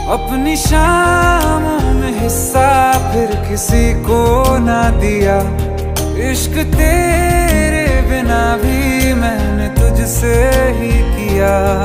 अपनी शामों में हिस्सा फिर किसी को ना दिया। इश्क तेरे बिना भी मैंने तुझसे ही किया।